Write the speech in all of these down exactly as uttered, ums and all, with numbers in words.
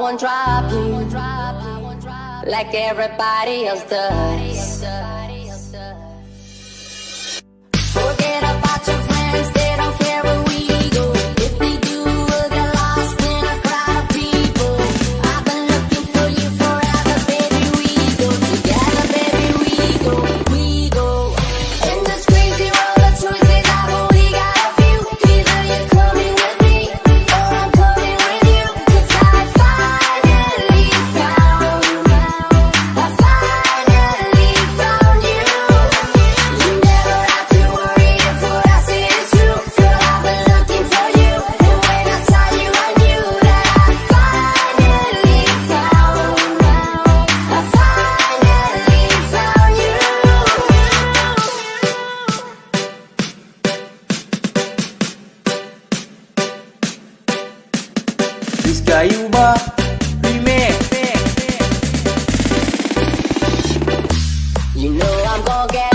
won't drop you like everybody else does. Forget about your friends, they don't care where we go. If they do, we'll get lost in a crowd of people. I've been looking for you forever, baby. We go together, baby. We go, we go. In this crazy world of choices, I've only got a few. Either you're coming with me, or I'm coming with you. 'Cause I finally found you. I finally found you. You never have to worry if what I say is true. Girl, I've been looking for you, and when I saw you, I knew that I finally found. I finally found you. Rizka Yuba Remix. You know I'm gonna get.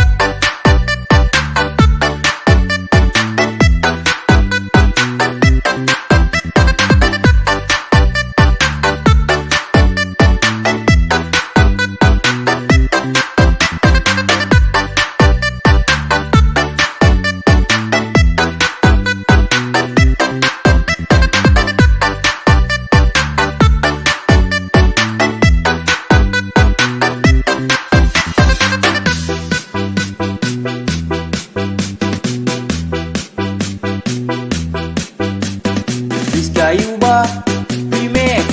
Rizka Yuba Remix.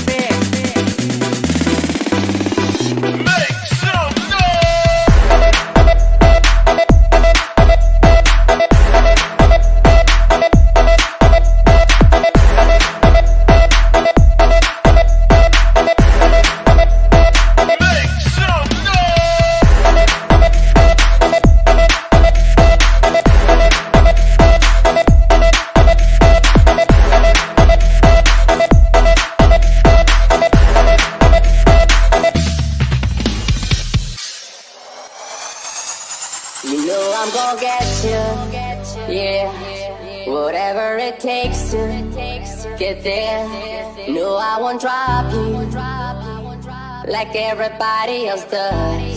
You know I'm gonna get you, yeah. Whatever it takes to get there. No, I won't drop you like everybody else does.